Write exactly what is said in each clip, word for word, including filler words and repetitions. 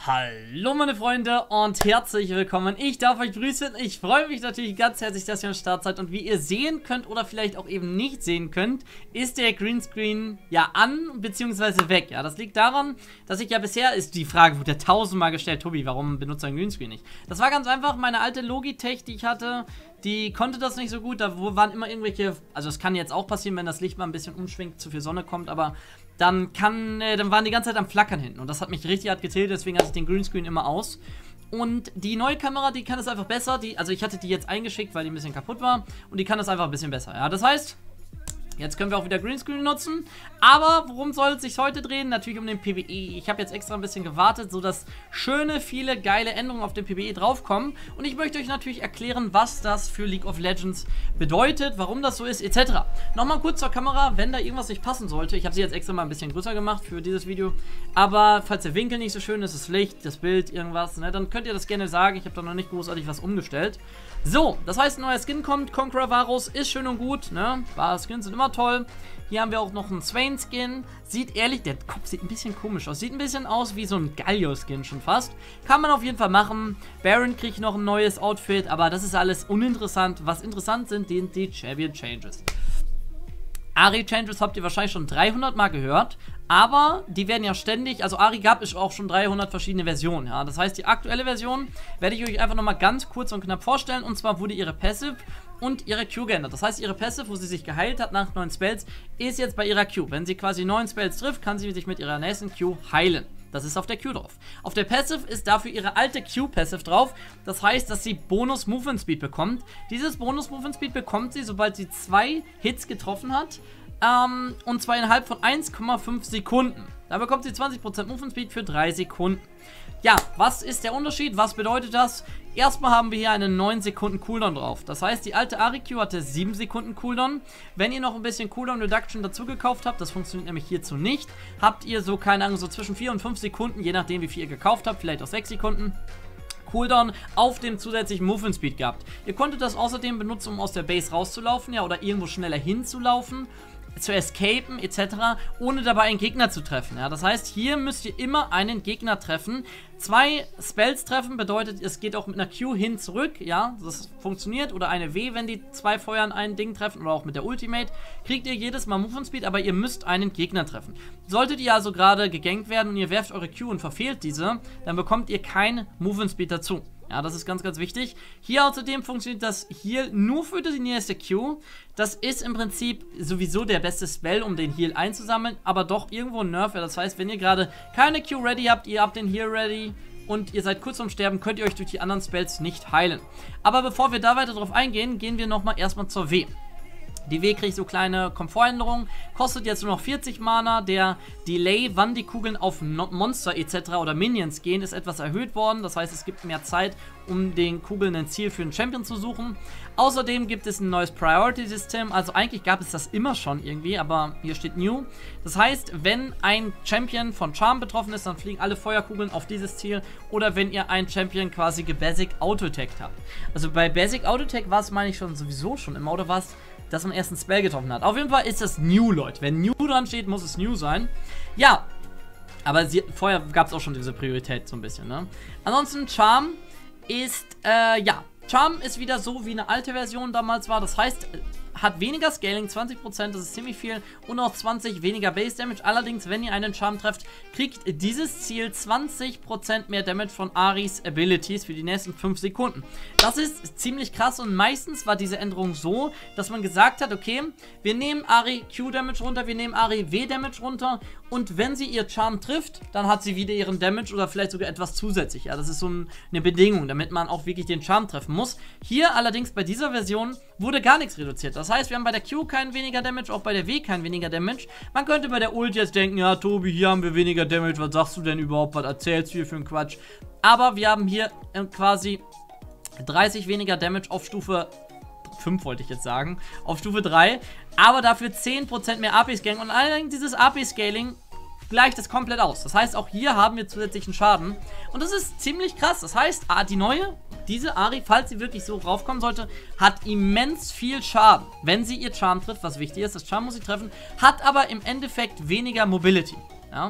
Hallo meine Freunde und herzlich willkommen. Ich darf euch grüßen. Ich freue mich natürlich ganz herzlich, dass ihr am Start seid. Und wie ihr sehen könnt oder vielleicht auch eben nicht sehen könnt, ist der Greenscreen ja an bzw. weg. Ja, das liegt daran, dass ich ja bisher, ist die Frage, wurde ja tausendmal gestellt, Tobi, warum benutzt du ein Greenscreen nicht? Das war ganz einfach, meine alte Logitech, die ich hatte, die konnte das nicht so gut. Da waren immer irgendwelche, also es kann jetzt auch passieren, wenn das Licht mal ein bisschen umschwingt, zu viel Sonne kommt, aber dann kann, äh, dann waren die ganze Zeit am Flackern hinten und das hat mich richtig hart getiltet, deswegen hatte ich den Greenscreen immer aus. Und die neue Kamera, die kann es einfach besser, die, also ich hatte die jetzt eingeschickt, weil die ein bisschen kaputt war und die kann das einfach ein bisschen besser, ja, das heißt, jetzt können wir auch wieder Greenscreen nutzen, aber worum soll es sich heute drehen? Natürlich um den PvE. Ich habe jetzt extra ein bisschen gewartet, sodass schöne, viele geile Änderungen auf den PvE draufkommen und ich möchte euch natürlich erklären, was das für League of Legends bedeutet, warum das so ist, et cetera. Nochmal kurz zur Kamera, wenn da irgendwas nicht passen sollte. Ich habe sie jetzt extra mal ein bisschen größer gemacht für dieses Video, aber falls der Winkel nicht so schön ist, das Licht, das Bild, irgendwas, ne, dann könnt ihr das gerne sagen. Ich habe da noch nicht großartig was umgestellt. So, das heißt, ein neuer Skin kommt, Conqueror Varus, ist schön und gut, ne, Skins sind immer toll. Hier haben wir auch noch einen Swain-Skin. Sieht ehrlich, der Kopf sieht ein bisschen komisch aus. Sieht ein bisschen aus wie so ein Galio-Skin schon fast. Kann man auf jeden Fall machen. Baron kriegt noch ein neues Outfit, aber das ist alles uninteressant. Was interessant sind, die, die Champion Changes. Ahri Changes habt ihr wahrscheinlich schon dreihundert Mal gehört, aber die werden ja ständig, also Ahri gab es auch schon dreihundert verschiedene Versionen, ja, das heißt die aktuelle Version werde ich euch einfach nochmal ganz kurz und knapp vorstellen, und zwar wurde ihre Passive und ihre Q geändert, das heißt ihre Passive, wo sie sich geheilt hat nach neun Spells, ist jetzt bei ihrer Q, wenn sie quasi neun Spells trifft, kann sie sich mit ihrer nächsten Q heilen. Das ist auf der Q drauf. Auf der Passive ist dafür ihre alte Q-Passive drauf. Das heißt, dass sie Bonus Movement Speed bekommt. Dieses Bonus Movement Speed bekommt sie, sobald sie zwei Hits getroffen hat. Ähm, und zwar innerhalb von eins Komma fünf Sekunden. Da bekommt sie zwanzig Prozent Movement Speed für drei Sekunden. Ja, was ist der Unterschied? Was bedeutet das? Erstmal haben wir hier einen neun Sekunden Cooldown drauf. Das heißt, die alte Ahri Q hatte sieben Sekunden Cooldown. Wenn ihr noch ein bisschen Cooldown Reduction dazu gekauft habt, das funktioniert nämlich hierzu nicht, habt ihr so, keine Ahnung, so zwischen vier und fünf Sekunden, je nachdem wie viel ihr gekauft habt, vielleicht auch sechs Sekunden, Cooldown auf dem zusätzlichen Movement Speed gehabt. Ihr konntet das außerdem benutzen, um aus der Base rauszulaufen, ja, oder irgendwo schneller hinzulaufen, zu escapen et cetera, ohne dabei einen Gegner zu treffen. Ja, das heißt, hier müsst ihr immer einen Gegner treffen. Zwei Spells treffen bedeutet, es geht auch mit einer Q hin zurück, ja, das funktioniert. Oder eine W, wenn die zwei Feuern ein Ding treffen, oder auch mit der Ultimate, kriegt ihr jedes Mal Movement Speed, aber ihr müsst einen Gegner treffen. Solltet ihr also gerade gegankt werden und ihr werft eure Q und verfehlt diese, dann bekommt ihr kein Movement Speed dazu. Ja, das ist ganz, ganz wichtig. Hier außerdem funktioniert das hier nur für die nächste Q. Das ist im Prinzip sowieso der beste Spell, um den Heal einzusammeln, aber doch irgendwo ein Nerf. Das heißt, wenn ihr gerade keine Q ready habt, ihr habt den Heal ready und ihr seid kurz vorm Sterben, könnt ihr euch durch die anderen Spells nicht heilen. Aber bevor wir da weiter drauf eingehen, gehen wir nochmal erstmal zur W. Die W kriegt so kleine Komfortänderungen, kostet jetzt nur noch vierzig Mana, der Delay, wann die Kugeln auf Monster et cetera oder Minions gehen, ist etwas erhöht worden, das heißt, es gibt mehr Zeit, um den Kugeln ein Ziel für einen Champion zu suchen. Außerdem gibt es ein neues Priority-System, also eigentlich gab es das immer schon irgendwie, aber hier steht New. Das heißt, wenn ein Champion von Charm betroffen ist, dann fliegen alle Feuerkugeln auf dieses Ziel, oder wenn ihr einen Champion quasi gebasic auto-tagged habt. Also bei Basic Auto-Tag war es, meine ich, schon sowieso schon immer, oder war es, dass man erst einen Spell getroffen hat. Auf jeden Fall ist das New, Leute. Wenn New dran steht, muss es New sein. Ja, aber sie, vorher gab es auch schon diese Priorität so ein bisschen, ne? Ansonsten, Charm ist, äh, ja, Charm ist wieder so, wie eine alte Version damals war. Das heißt, hat weniger Scaling, zwanzig Prozent, das ist ziemlich viel, und auch zwanzig weniger Base Damage. Allerdings, wenn ihr einen Charm trefft, kriegt dieses Ziel zwanzig Prozent mehr Damage von Ahris Abilities für die nächsten fünf Sekunden. Das ist ziemlich krass, und meistens war diese Änderung so, dass man gesagt hat, okay, wir nehmen Ahri Q Damage runter, wir nehmen Ahri W Damage runter, und wenn sie ihr Charm trifft, dann hat sie wieder ihren Damage oder vielleicht sogar etwas zusätzlich. Ja, das ist so ein, eine Bedingung, damit man auch wirklich den Charm treffen muss. Hier allerdings bei dieser Version wurde gar nichts reduziert. Das heißt, wir haben bei der Q keinen weniger Damage, auch bei der W keinen weniger Damage. Man könnte bei der Ult jetzt denken, ja Tobi, hier haben wir weniger Damage, was sagst du denn überhaupt, was erzählst du hier für einen Quatsch? Aber wir haben hier äh, quasi dreißig weniger Damage auf Stufe fünf, wollte ich jetzt sagen, auf Stufe drei, aber dafür zehn Prozent mehr A P-Scaling, und allerdings dieses A P-Scaling gleicht es komplett aus. Das heißt, auch hier haben wir zusätzlichen Schaden, und das ist ziemlich krass. Das heißt, die neue, diese Ahri, falls sie wirklich so raufkommen sollte, hat immens viel Schaden, wenn sie ihr Charm trifft, was wichtig ist. Das Charm muss sie treffen, hat aber im Endeffekt weniger Mobility. Ja?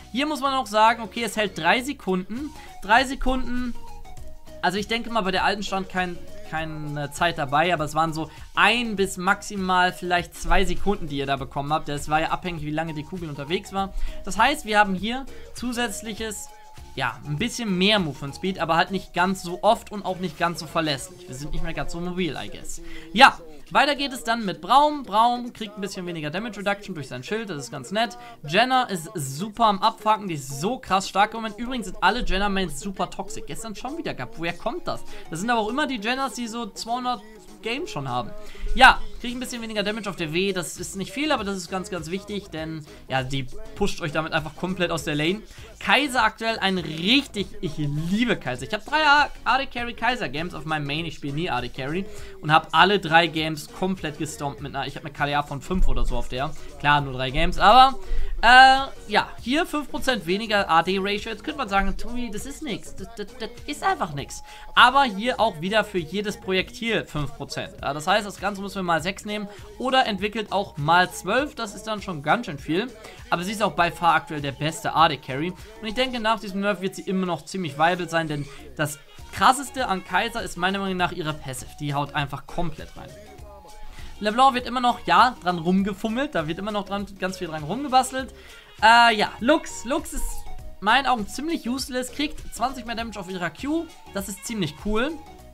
Hier muss man auch sagen, okay, es hält drei Sekunden. drei Sekunden, also ich denke mal, bei der alten stand kein, keine Zeit dabei, aber es waren so ein bis maximal vielleicht zwei Sekunden, die ihr da bekommen habt. Das war ja abhängig, wie lange die Kugel unterwegs war. Das heißt, wir haben hier zusätzliches, ja, ein bisschen mehr Movement Speed, aber halt nicht ganz so oft und auch nicht ganz so verlässlich. Wir sind nicht mehr ganz so mobil, I guess. Ja, weiter geht es dann mit Braum. Braum kriegt ein bisschen weniger Damage Reduction durch sein Schild, das ist ganz nett. Jenna ist super am Abfangen, die ist so krass stark im Moment. Übrigens sind alle Jenna-Mains super toxic. Gestern schon wieder gehabt. Woher kommt das? Das sind aber auch immer die Jennas, die so zweihundert Games schon haben. Ja, kriege ein bisschen weniger Damage auf der W, das ist nicht viel, aber das ist ganz, ganz wichtig, denn ja, die pusht euch damit einfach komplett aus der Lane. Kaiser aktuell ein richtig, ich liebe Kaiser. Ich habe drei A D Carry Kaiser Games auf meinem Main, ich spiele nie A D Carry und habe alle drei Games komplett gestompt mit einer, ich habe eine K D A von fünf oder so auf der. Klar, nur drei Games, aber äh, ja, hier fünf Prozent weniger A D-Ratio. Jetzt könnte man sagen, Tobi, das ist nichts. Das, das, das ist einfach nichts. Aber hier auch wieder für jedes Projektil fünf Prozent. Ja, das heißt, das Ganze müssen wir mal sechs nehmen. Oder entwickelt auch mal zwölf. Das ist dann schon ganz schön viel. Aber sie ist auch bei far aktuell der beste A D-Carry. Und ich denke, nach diesem Nerf wird sie immer noch ziemlich viable sein. Denn das krasseste an Kaiser ist meiner Meinung nach ihre Passive. Die haut einfach komplett rein. LeBlanc wird immer noch, ja, dran rumgefummelt. Da wird immer noch dran ganz viel dran rumgebastelt. Äh, ja, Lux. Lux ist in meinen Augen ziemlich useless. Kriegt zwanzig mehr Damage auf ihrer Q. Das ist ziemlich cool.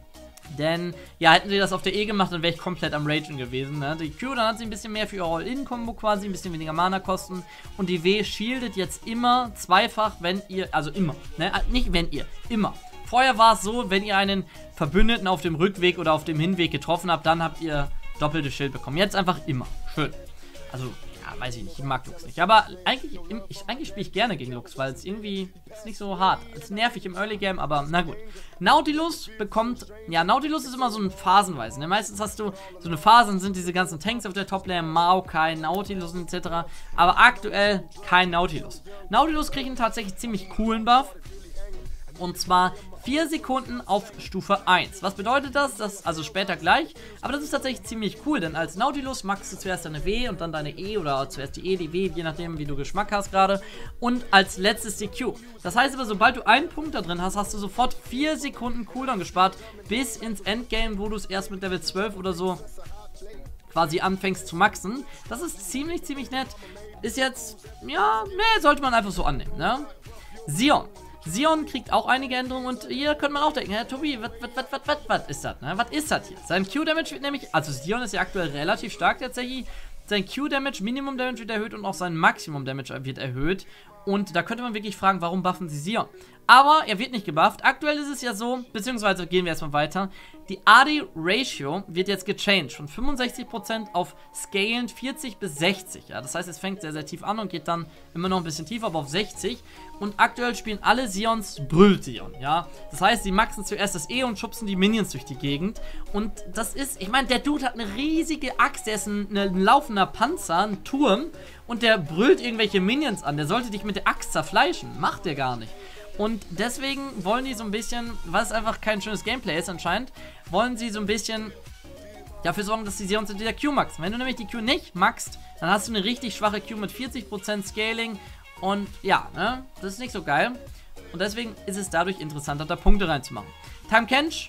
Denn, ja, hätten sie das auf der E gemacht, dann wäre ich komplett am Ragen gewesen, ne? Die Q, dann hat sie ein bisschen mehr für ihre All-In-Kombo quasi, ein bisschen weniger Mana-Kosten. Und die W shieldet jetzt immer zweifach, wenn ihr, also immer, ne? Nicht wenn ihr, immer. Vorher war es so, wenn ihr einen Verbündeten auf dem Rückweg oder auf dem Hinweg getroffen habt, dann habt ihr doppelte Schild bekommen. Jetzt einfach immer. Schön. Also, ja, weiß ich nicht. Ich mag Lux nicht. Aber eigentlich, ich, eigentlich spiele ich gerne gegen Lux, weil es irgendwie ist nicht so hart. Es ist nervig im Early Game, aber na gut. Nautilus bekommt, ja, Nautilus ist immer so ein Phasenweise. Ne? Meistens hast du so eine Phase, dann sind diese ganzen Tanks auf der Top-Lane, Maokai, Nautilus et cetera. Aber aktuell kein Nautilus. Nautilus kriegt einen tatsächlich ziemlich coolen Buff. Und zwar vier Sekunden auf Stufe eins. Was bedeutet das? Das also später gleich. Aber das ist tatsächlich ziemlich cool, denn als Nautilus maxst du zuerst deine W und dann deine E oder zuerst die E, die W, je nachdem, wie du Geschmack hast gerade. Und als letztes die Q. Das heißt aber, sobald du einen Punkt da drin hast, hast du sofort vier Sekunden Cooldown gespart bis ins Endgame, wo du es erst mit Level zwölf oder so quasi anfängst zu maxen. Das ist ziemlich, ziemlich nett. Ist jetzt, ja, ne, sollte man einfach so annehmen, ne? Sion. Sion kriegt auch einige Änderungen und hier könnte man auch denken, Herr Tobi, was ist das, ne? Was ist das hier? Sein Q-Damage wird nämlich, also Sion ist ja aktuell relativ stark tatsächlich, sein Q-Damage, Minimum-Damage wird erhöht und auch sein Maximum-Damage wird erhöht. Und da könnte man wirklich fragen, warum buffen sie Sion? Aber er wird nicht gebufft. Aktuell ist es ja so, beziehungsweise gehen wir erstmal weiter. Die A D-Ratio wird jetzt gechanged von fünfundsechzig Prozent auf Scalend vierzig bis sechzig. Ja, das heißt, es fängt sehr, sehr tief an und geht dann immer noch ein bisschen tiefer, aber auf sechzig. Und aktuell spielen alle Sions Brüll-Sion, ja. Das heißt, sie maxen zuerst das E und schubsen die Minions durch die Gegend. Und das ist, ich meine, der Dude hat eine riesige Axt, der ist ein, ein laufender Panzer, ein Turm. Und der brüllt irgendwelche Minions an. Der sollte dich mit der Axt zerfleischen. Macht der gar nicht. Und deswegen wollen die so ein bisschen, weil es einfach kein schönes Gameplay ist anscheinend, wollen sie so ein bisschen dafür sorgen, dass die Sions in der Q maxen. Wenn du nämlich die Q nicht maxst, dann hast du eine richtig schwache Q mit vierzig Prozent Scaling. Und ja, ne, das ist nicht so geil. Und deswegen ist es dadurch interessanter, da Punkte reinzumachen. Tahm Kench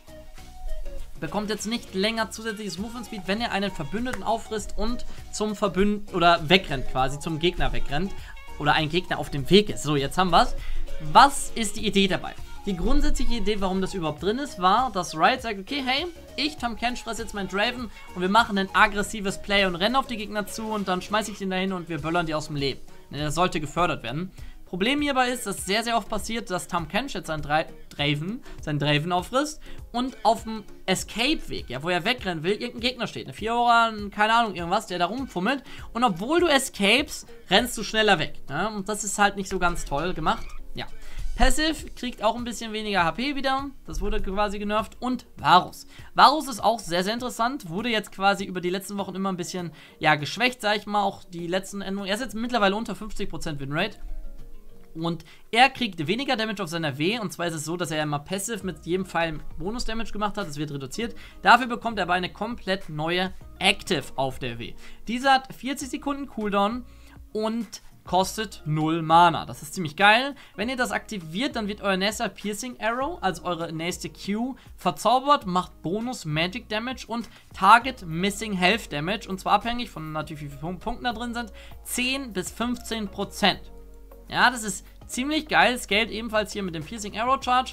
bekommt jetzt nicht länger zusätzliches Movement Speed, wenn er einen Verbündeten auffrisst und zum Verbündeten oder wegrennt quasi, zum Gegner wegrennt. Oder ein Gegner auf dem Weg ist. So, jetzt haben wir es. Was ist die Idee dabei? Die grundsätzliche Idee, warum das überhaupt drin ist, war, dass Riot sagt, okay, hey, ich, Tahm Kench, fresse jetzt meinen Draven und wir machen ein aggressives Play und rennen auf die Gegner zu und dann schmeiße ich den dahin und wir böllern die aus dem Leben. Das sollte gefördert werden. Problem hierbei ist, dass sehr, sehr oft passiert, dass Tahm Kench jetzt seinen Dra Draven, seinen Draven auffrisst und auf dem Escape-Weg, ja, wo er wegrennen will, irgendein Gegner steht. Eine Fiora, keine Ahnung, irgendwas, der da rumfummelt. Und obwohl du escapes, rennst du schneller weg. Ja? Und das ist halt nicht so ganz toll gemacht. Ja. Passive kriegt auch ein bisschen weniger H P wieder. Das wurde quasi genervt. Und Varus. Varus ist auch sehr, sehr interessant. Wurde jetzt quasi über die letzten Wochen immer ein bisschen, ja, geschwächt, sag ich mal. Auch die letzten Änderungen. Er ist jetzt mittlerweile unter fünfzig Prozent Winrate. Und er kriegt weniger Damage auf seiner W. Und zwar ist es so, dass er immer Passive mit jedem Pfeil Bonus-Damage gemacht hat. Das wird reduziert. Dafür bekommt er aber eine komplett neue Active auf der W. Diese hat vierzig Sekunden Cooldown und kostet null Mana. Das ist ziemlich geil. Wenn ihr das aktiviert, dann wird euer nächster Piercing Arrow, also eure nächste Q, verzaubert, macht Bonus Magic Damage und Target Missing Health Damage. Und zwar abhängig von natürlich wie viele Punkte da drin sind, zehn bis fünfzehn Prozent. Ja, das ist ziemlich geil. Scaled ebenfalls hier mit dem Piercing Arrow Charge.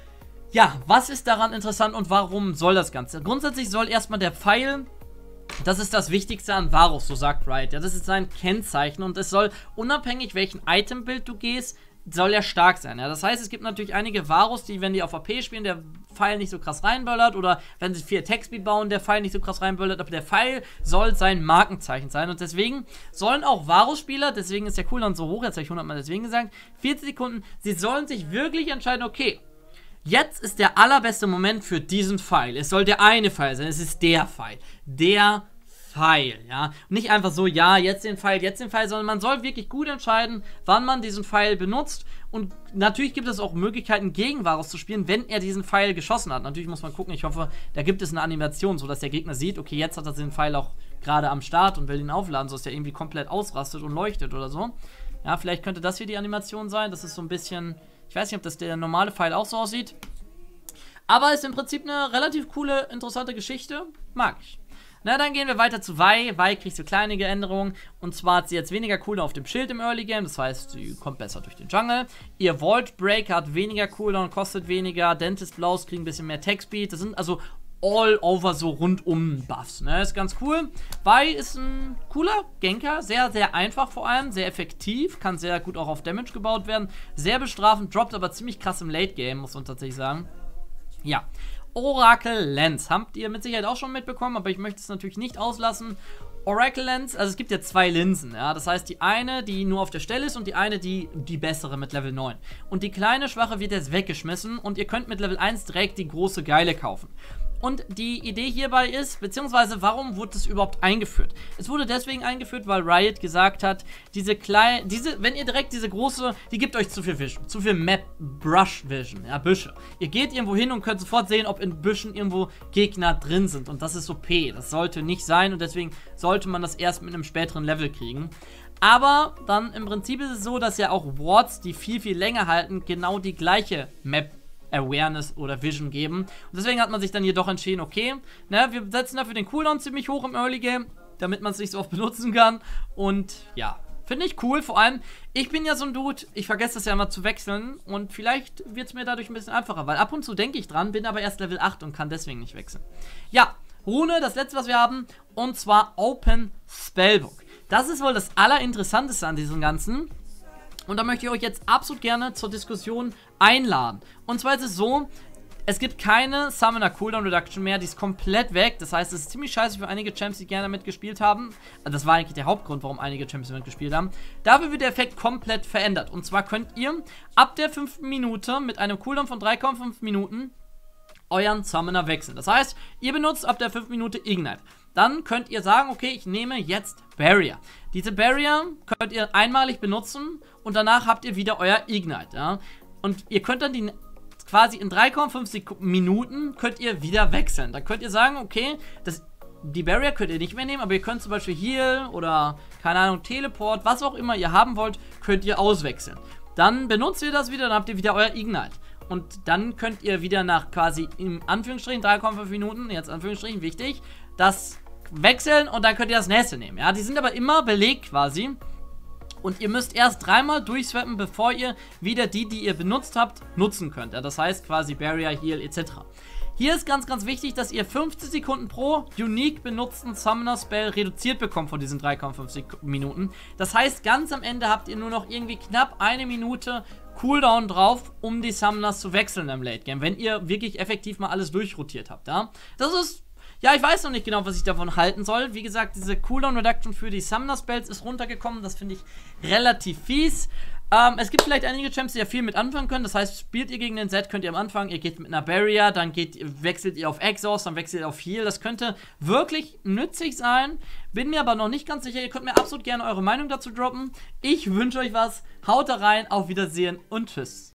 Ja, was ist daran interessant und warum soll das Ganze? Grundsätzlich soll erstmal der Pfeil... Das ist das Wichtigste an Varus, so sagt Riot. Ja, das ist sein Kennzeichen und es soll, unabhängig welchen Item-Build du gehst, soll er stark sein. Ja, das heißt, es gibt natürlich einige Varus, die, wenn die auf A P spielen, der Pfeil nicht so krass reinböllert oder wenn sie viel Attack-Speed bauen, der Pfeil nicht so krass reinböllert, aber der Pfeil soll sein Markenzeichen sein und deswegen sollen auch Varus-Spieler, deswegen ist der Cooldown so hoch, jetzt habe ich hundert Mal deswegen gesagt, vierzig Sekunden, sie sollen sich wirklich entscheiden, okay, jetzt ist der allerbeste Moment für diesen Pfeil. Es soll der eine Pfeil sein. Es ist der Pfeil. Der Pfeil, ja. Und nicht einfach so, ja, jetzt den Pfeil, jetzt den Pfeil, sondern man soll wirklich gut entscheiden, wann man diesen Pfeil benutzt. Und natürlich gibt es auch Möglichkeiten, gegen Varus zu spielen, wenn er diesen Pfeil geschossen hat. Natürlich muss man gucken, ich hoffe, da gibt es eine Animation, sodass der Gegner sieht, okay, jetzt hat er den Pfeil auch gerade am Start und will ihn aufladen, sodass er irgendwie komplett ausrastet und leuchtet oder so. Ja, vielleicht könnte das hier die Animation sein. Das ist so ein bisschen... Ich weiß nicht, ob das der normale Pfeil auch so aussieht. Aber ist im Prinzip eine relativ coole, interessante Geschichte. Mag ich. Na, dann gehen wir weiter zu Vi. Vi kriegt so kleine Änderungen. Und zwar hat sie jetzt weniger Cooldown auf dem Schild im Early Game. Das heißt, sie kommt besser durch den Jungle. Ihr Vault Break hat weniger Cooldown, kostet weniger. Dentist Blows kriegen ein bisschen mehr Tech Speed. Das sind also all over so rundum Buffs, ne, ist ganz cool. Vi ist ein cooler Ganker, sehr, sehr einfach vor allem, sehr effektiv, kann sehr gut auch auf Damage gebaut werden, sehr bestrafend, droppt aber ziemlich krass im Late Game, muss man tatsächlich sagen. Ja, Oracle Lens, habt ihr mit Sicherheit auch schon mitbekommen, aber ich möchte es natürlich nicht auslassen. Oracle Lens, also es gibt ja zwei Linsen, ja, das heißt die eine, die nur auf der Stelle ist und die eine, die die bessere mit Level neun. Und die kleine Schwache wird jetzt weggeschmissen und ihr könnt mit Level eins direkt die große Geile kaufen. Und die Idee hierbei ist, beziehungsweise warum wurde es überhaupt eingeführt? Es wurde deswegen eingeführt, weil Riot gesagt hat, diese kleine, diese, wenn ihr direkt diese große, die gibt euch zu viel Vision, zu viel Map Brush Vision, ja, Büsche. Ihr geht irgendwo hin und könnt sofort sehen, ob in Büschen irgendwo Gegner drin sind und das ist O P, das sollte nicht sein und deswegen sollte man das erst mit einem späteren Level kriegen. Aber dann im Prinzip ist es so, dass ja auch Wards, die viel, viel länger halten, genau die gleiche Map Awareness oder Vision geben. Und deswegen hat man sich dann jedoch entschieden, okay, ne, wir setzen dafür den Cooldown ziemlich hoch im Early Game, damit man es nicht so oft benutzen kann. Und ja, finde ich cool. Vor allem, ich bin ja so ein Dude, ich vergesse das ja immer zu wechseln und vielleicht wird es mir dadurch ein bisschen einfacher, weil ab und zu denke ich dran, bin aber erst Level acht und kann deswegen nicht wechseln. Ja, Rune, das letzte, was wir haben, und zwar Open Spellbook. Das ist wohl das Allerinteressanteste an diesem Ganzen. Und da möchte ich euch jetzt absolut gerne zur Diskussion einladen. Und zwar ist es so, es gibt keine Summoner Cooldown Reduction mehr, die ist komplett weg. Das heißt, es ist ziemlich scheiße für einige Champs, die gerne damit gespielt haben. Also das war eigentlich der Hauptgrund, warum einige Champs damit gespielt haben. Dafür wird der Effekt komplett verändert. Und zwar könnt ihr ab der fünften Minute mit einem Cooldown von drei Komma fünf Minuten euren Summoner wechseln. Das heißt, ihr benutzt ab der fünften Minute Ignite. Dann könnt ihr sagen, okay, ich nehme jetzt Barrier. Diese Barrier könnt ihr einmalig benutzen und danach habt ihr wieder euer Ignite, ja. Und ihr könnt dann die quasi in drei Komma fünf Minuten könnt ihr wieder wechseln. Dann könnt ihr sagen, okay, das, die Barrier könnt ihr nicht mehr nehmen, aber ihr könnt zum Beispiel Heal oder, keine Ahnung, Teleport, was auch immer ihr haben wollt, könnt ihr auswechseln. Dann benutzt ihr das wieder, dann habt ihr wieder euer Ignite. Und dann könnt ihr wieder nach quasi, im Anführungsstrichen, drei Komma fünf Minuten, jetzt Anführungsstrichen, wichtig, das wechseln und dann könnt ihr das nächste nehmen. Ja, die sind aber immer belegt quasi. Und ihr müsst erst dreimal durchswappen, bevor ihr wieder die, die ihr benutzt habt, nutzen könnt. Ja, das heißt quasi Barrier, Heal et cetera. Hier ist ganz, ganz wichtig, dass ihr fünfzig Sekunden pro unique benutzten Summoner Spell reduziert bekommt von diesen drei Komma fünf Minuten. Das heißt, ganz am Ende habt ihr nur noch irgendwie knapp eine Minute Cooldown drauf, um die Summoners zu wechseln im Late Game, wenn ihr wirklich effektiv mal alles durchrotiert habt. Ja? Das ist... Ja, ich weiß noch nicht genau, was ich davon halten soll. Wie gesagt, diese Cooldown Reduction für die Summoner Spells ist runtergekommen. Das finde ich relativ fies. Ähm, es gibt vielleicht einige Champs, die ja viel mit anfangen können. Das heißt, spielt ihr gegen den Set, könnt ihr am Anfang, ihr geht mit einer Barrier, dann geht, wechselt ihr auf Exhaust, dann wechselt ihr auf Heal. Das könnte wirklich nützlich sein. Bin mir aber noch nicht ganz sicher. Ihr könnt mir absolut gerne eure Meinung dazu droppen. Ich wünsche euch was. Haut da rein, auf Wiedersehen und tschüss.